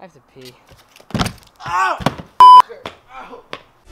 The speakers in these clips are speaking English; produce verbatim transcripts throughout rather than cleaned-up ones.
I have to pee. Ow! Ow!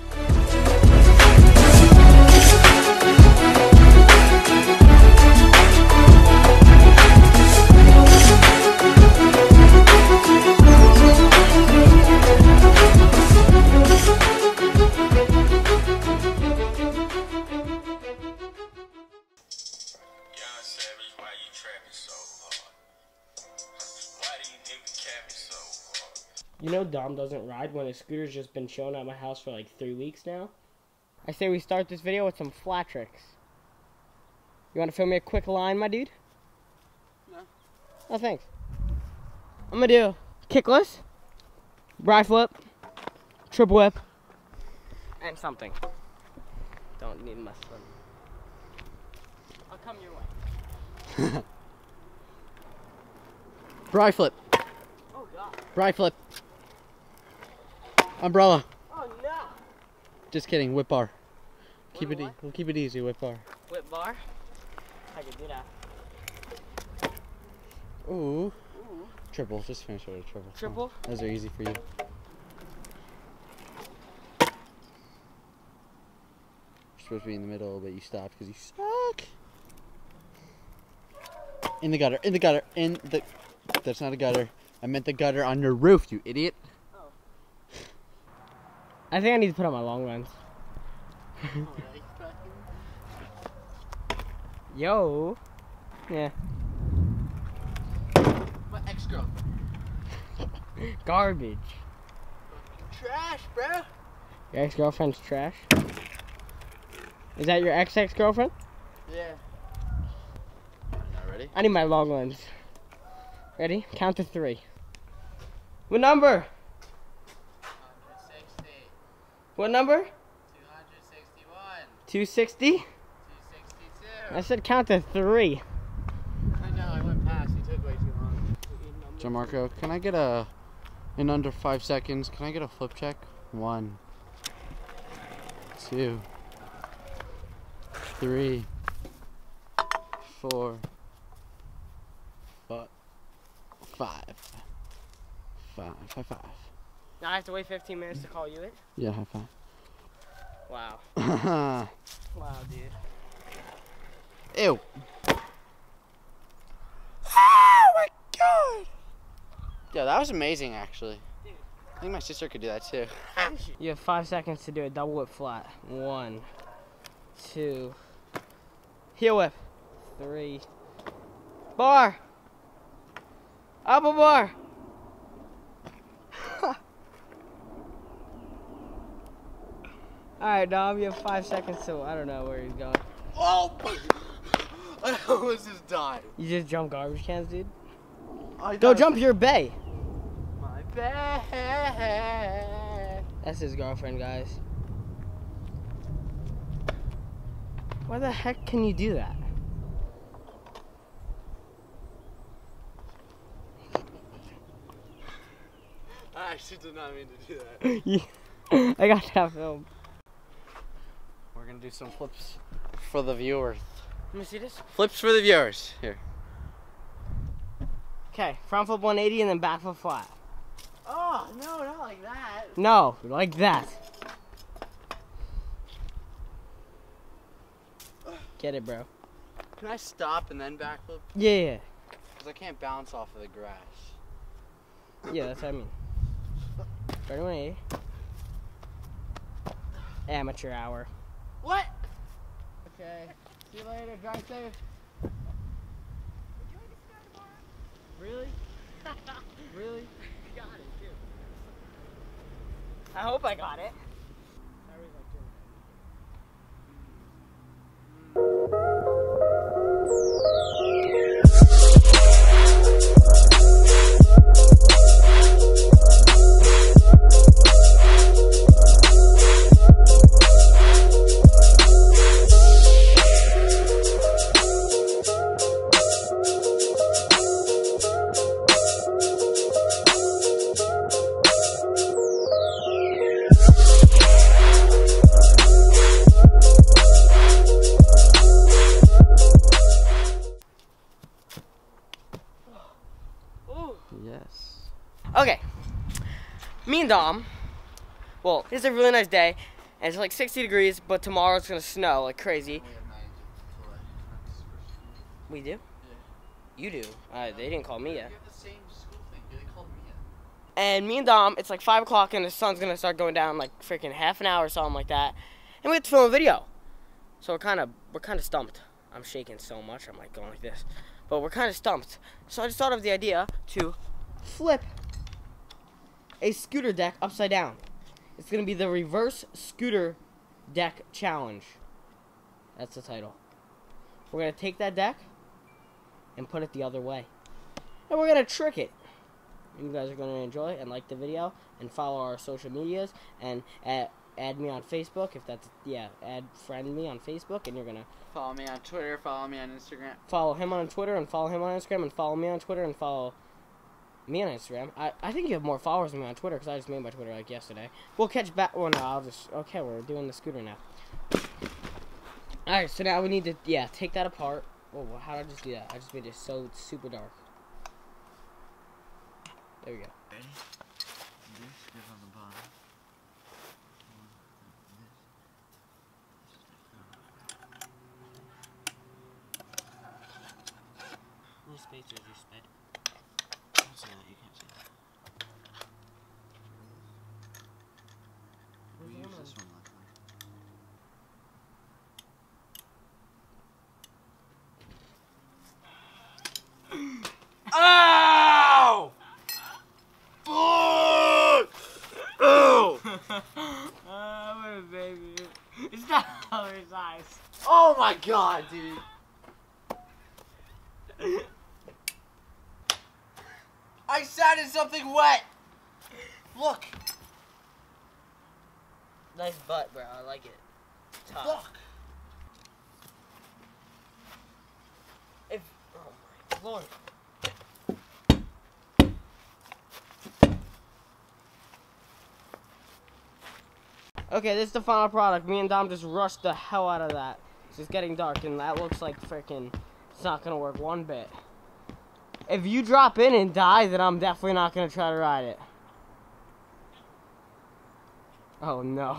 You know Dom doesn't ride when his scooter's just been chilling at my house for like three weeks now? I say we start this video with some flat tricks. You want to film me a quick line, my dude? No. Oh, thanks. I'm going to do kickless, bri flip, triple whip, and something. Don't need my swim. I'll come your way. Bri flip. Oh, God. Bri flip. Umbrella. Oh, no. Just kidding. Whip bar. Keep What, it. E what? we'll keep it easy. Whip bar. Whip bar? I could do that. Ooh. Ooh. Triple. Just finish with a triple. Triple? Oh, those are easy for you. You're supposed to be in the middle, but you stopped because you suck. In the gutter. In the gutter. In the. That's not a gutter. I meant the gutter on your roof, you idiot. Oh. I think I need to put on my long lens. Yo. Yeah. My ex-girl. Garbage. Trash, bro. Your ex-girlfriend's trash? Is that your ex-ex-girlfriend? Yeah. Not ready? I need my long lens. Ready? Count to three. What number? one hundred sixty. What number? two hundred sixty-one. two sixty? two sixty-two. I said count to three. I know, I went past. You took way too long. Gianmarco, can I get a, in under five seconds, can I get a flip check? One, two, three, four, five, five, five, five, five. Now I have to wait fifteen minutes to call you it? Yeah, high five. Wow. Wow. Wow, dude. Ew. Oh my god! Yeah, that was amazing actually. Dude. I think my sister could do that too. You have five seconds to do a double whip flat. One, two, heel whip, three, bar, upper bar. Alright, Dom, you have five seconds, so I don't know where he's going. Oh! I almost just died. You just jump garbage cans, dude? I Go jump your bay. My bed. That's his girlfriend, guys. Why the heck can you do that? I actually did not mean to do that. I got that film. We're gonna do some flips for the viewers. Let me see this. Flips for the viewers. Here. Okay, front flip one eighty and then back flip flat. Oh, no, not like that. No, like that. Get it, bro. Can I stop and then backflip? Yeah, yeah, Because I can't bounce off of the grass. yeah, that's what I mean. Ready, one eighty. Amateur hour. What? Okay. See you later. Drive safe. Really? Really? You got it, too. I hope I got it. Yes. Okay, me and Dom, well, it's a really nice day, and it's like sixty degrees, but tomorrow it's gonna snow like crazy. We do? You do. Uh, they didn't call me yet. You have the same school thing. They called me yet. And me and Dom, it's like five o'clock and the sun's gonna start going down like freaking half an hour or something like that. And we have to film a video. So we're kind of we're kind of stumped. I'm shaking so much, I'm like going like this. But we're kind of stumped. So I just thought of the idea to flip a scooter deck upside down. It's gonna be the reverse scooter deck challenge. That's the title. We're gonna take that deck and put it the other way. And we're gonna trick it. You guys are gonna enjoy and like the video and follow our social medias and add, add me on Facebook if that's yeah, add friend me on Facebook and you're gonna Follow me on Twitter, follow me on Instagram. follow him on Twitter and follow him on Instagram and follow me on Twitter and follow me on Instagram. I, I think you have more followers than me on Twitter because I just made my Twitter like yesterday. We'll catch back. Well, no, I'll just okay. We're doing the scooter now. All right, so now we need to yeah take that apart. Oh, well, how did I just do that? I just made it so super dark. There we go. Ready? This goes on the bottom. Little spacers you sped. Don't say that. You can't say that. We used this one last night. Ow! Oh! Oh! Oh, what a baby. It's not other size. Oh my god, dude. I sat in something wet. Look. Nice butt, bro. I like it. Tough. Look. If, oh my lord. Okay, this is the final product. Me and Dom just rushed the hell out of that. It's just getting dark, and that looks like freaking. It's not gonna work one bit. If you drop in and die, then I'm definitely not gonna try to ride it. Oh no.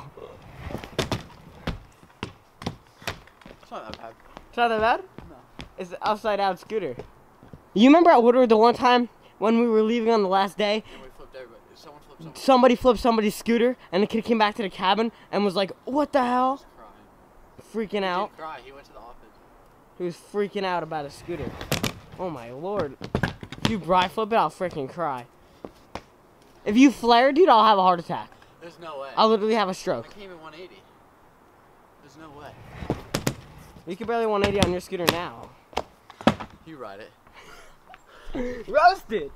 It's not that bad. It's not that bad? No. It's an upside down scooter. You remember at Woodward the one time when we were leaving on the last day? And we flipped everybody. Someone flipped someone. Somebody flipped somebody's scooter, and the kid came back to the cabin and was like, "What the hell?" Crying. Freaking out. He did cry. He went to the office. He was freaking out about a scooter. Oh my lord. If you bri flip it, I'll freaking cry. If you flare, dude, I'll have a heart attack. There's no way. I'll literally have a I stroke. came in one eighty. There't no way. You can barely one eighty on your scooter now. You ride it. Roasted!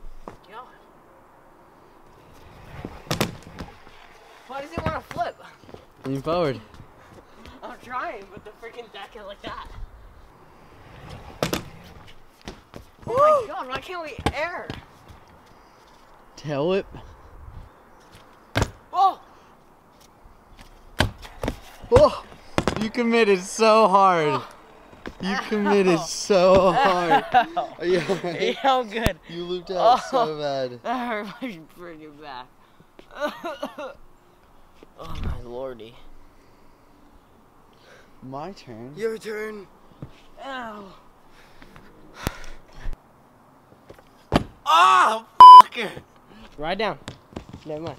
Why does it want to flip? Lean forward. I'm trying, but the freaking deck is like that. Oh my god, why can't we air? Tail whip. Oh! Oh! You committed so hard. You committed so hard. Ow. Are you alright? Yeah, I'm good. You looped out Oh. so bad. That hurt my freaking back. Oh my lordy. My turn. Your turn. Ow. Ah! Fucker! Ride down. Never mind.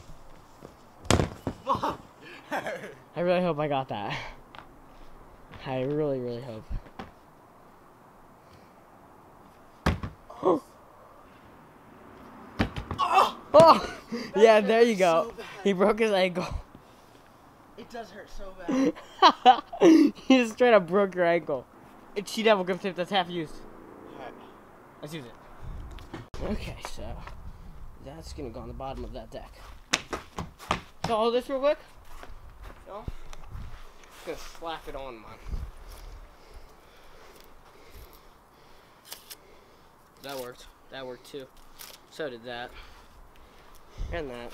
I really hope I got that. I really, really hope. Oh! Yeah, there you go. He broke his ankle. It does hurt so bad. He just straight up broke your ankle. It's She Devil grip tape that's half used. Alright. Let's use it. Okay, so that's gonna go on the bottom of that deck. So hold this real quick. No. Just gonna slap it on, man. That worked. That worked too. So did that. And that.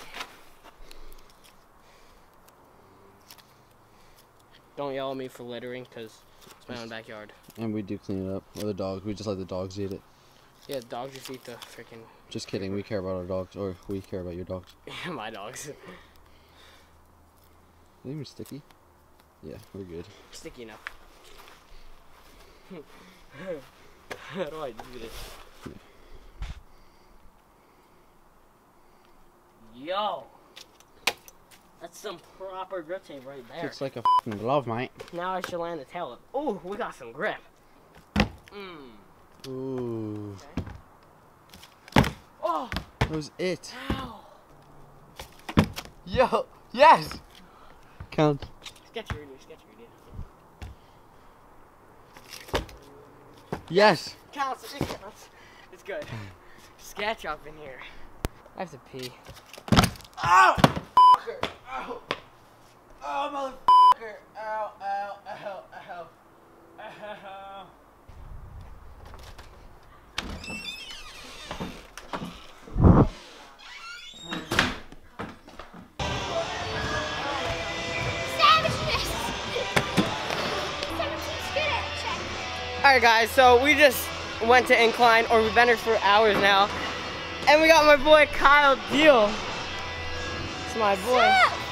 Don't yell at me for littering, because it's my own backyard. And we do clean it up. Or the dog. We just let the dogs eat it. Yeah, dogs just eat the freaking Just kidding. We care about our dogs, or we care about your dogs. My dogs. Are they even sticky? Yeah, we're good. Sticky enough. How do I do this? Yo! That's some proper grip tape right there. Looks like a f***ing glove, mate. Now I should land the tail up. Oh, we got some grip. Mmm. Ooh. Okay. Oh! That was it. Ow! Yo! Yes! Count. Sketchy radio, sketchy radio. Yes! Counts, it counts. It's good. Sketch up in here. I have to pee. Ow! Ow! Oh, motherfucker! Ow, ow, ow, ow. Ow. Alright guys, so we just went to incline, or we've been here for hours now, and we got my boy Kyle Deal. It's my boy.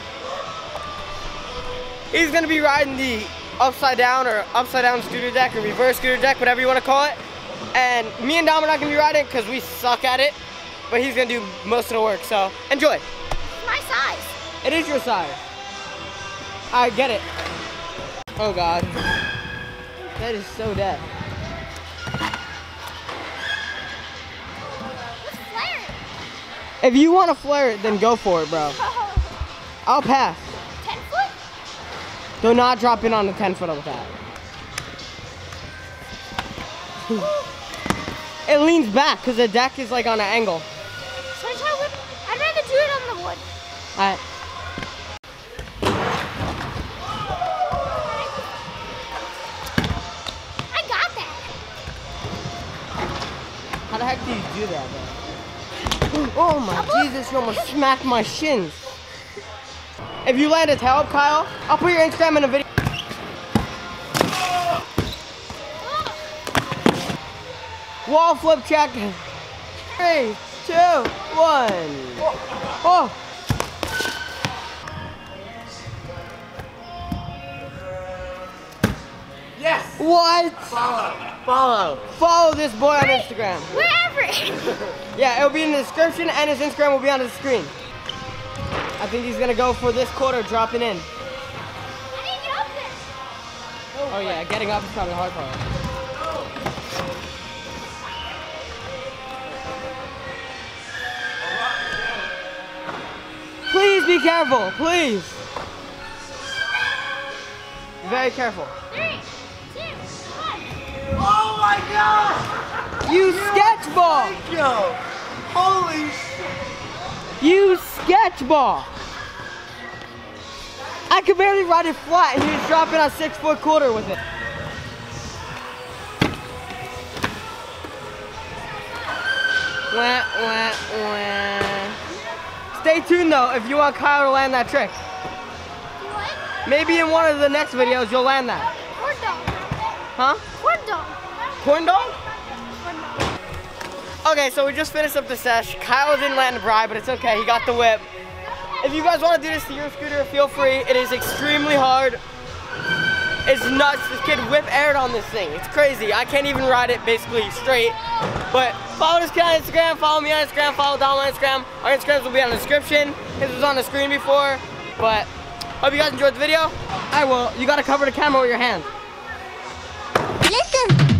He's gonna be riding the upside down or upside down scooter deck or reverse scooter deck, whatever you want to call it. And me and Dom are not gonna be riding because we suck at it, but he's gonna do most of the work, so enjoy. It's my size. It is your size. Alright, get it. Oh God. That is so dead. Let's flare it. If you want to flare it, then go for it, bro. I'll pass. ten foot? Do not drop in on the ten foot with that. It leans back because the deck is like on an angle. So I try wood? I'd rather do it on the wood. Alright. How the heck do you do that, bro? Oh my Jesus, you almost smacked my shins. If you land a tail up, Kyle, I'll put your Instagram in a video. Wall flip check. Three, two, one. Oh. Yes! What? Follow! Follow! Follow this boy on Instagram. Wherever. Yeah, it'll be in the description and his Instagram will be on the screen. I think he's gonna go for this quarter dropping in. I didn't get up there. Oh yeah, getting up is probably the hard part. Please be careful, please. Very careful. Three, two, one. Oh my God! You sketchball! Yo! Holy shit! You sketchball! I could barely ride it flat and he was dropping a six foot quarter with it. Wah, wah, wah. Stay tuned though if you want Kyle to land that trick. What? Maybe in one of the next videos you'll land that. Corn dog. Huh? Corn dog. Corn dog? Corn dog. Okay, so we just finished up the sesh. Kyle didn't land the bride, but it's okay. He got the whip. If you guys want to do this to your scooter, feel free. It is extremely hard. It's nuts. This kid whip aired on this thing. It's crazy. I can't even ride it basically straight. But follow this kid on Instagram. Follow me on Instagram. Follow Dom on Instagram. Our Instagrams will be on the description. His was on the screen before. But hope you guys enjoyed the video. I will. You got to cover the camera with your hand. Listen.